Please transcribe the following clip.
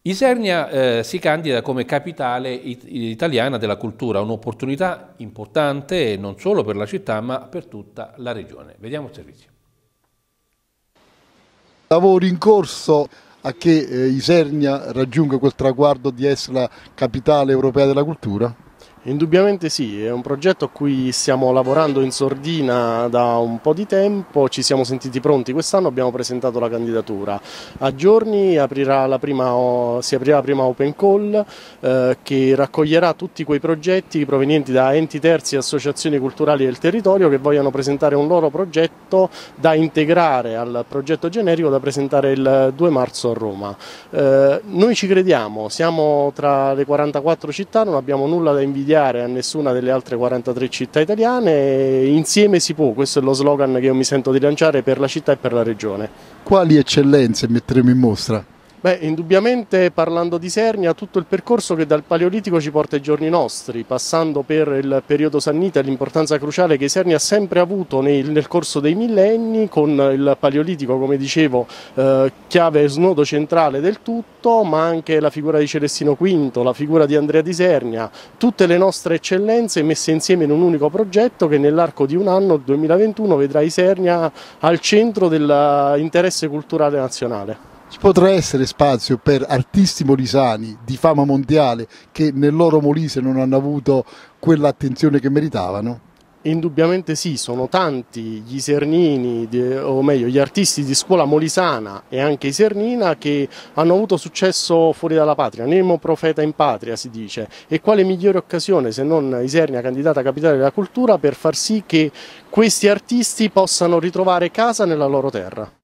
Isernia si candida come capitale italiana della cultura, un'opportunità importante non solo per la città ma per tutta la regione. Vediamo il servizio. Lavori in corso a che Isernia raggiunga quel traguardo di essere la capitale europea della cultura? Indubbiamente sì, è un progetto a cui stiamo lavorando in sordina da un po' di tempo, ci siamo sentiti pronti quest'anno, abbiamo presentato la candidatura. A giorni si aprirà la prima open call che raccoglierà tutti quei progetti provenienti da enti terzi e associazioni culturali del territorio che vogliono presentare un loro progetto da integrare al progetto generico da presentare il 2 marzo a Roma. Noi ci crediamo, siamo tra le 44 città, non abbiamo nulla da invidiare a nessuna delle altre 43 città italiane, insieme si può, questo è lo slogan che io mi sento di lanciare per la città e per la regione. Quali eccellenze metteremo in mostra? Beh, indubbiamente parlando di Isernia, tutto il percorso che dal Paleolitico ci porta ai giorni nostri, passando per il periodo sannita e l'importanza cruciale che Isernia ha sempre avuto nel corso dei millenni, con il Paleolitico, come dicevo, chiave e snodo centrale del tutto, ma anche la figura di Celestino V, la figura di Andrea di Isernia, tutte le nostre eccellenze messe insieme in un unico progetto che nell'arco di un anno, il 2021, vedrà Isernia al centro dell'interesse culturale nazionale. Ci potrà essere spazio per artisti molisani di fama mondiale che nel loro Molise non hanno avuto quell'attenzione che meritavano? Indubbiamente sì, sono tanti gli isernini, o meglio gli artisti di scuola molisana e anche isernina che hanno avuto successo fuori dalla patria, nemo profeta in patria si dice, e quale migliore occasione se non Isernia candidata a capitale della cultura per far sì che questi artisti possano ritrovare casa nella loro terra.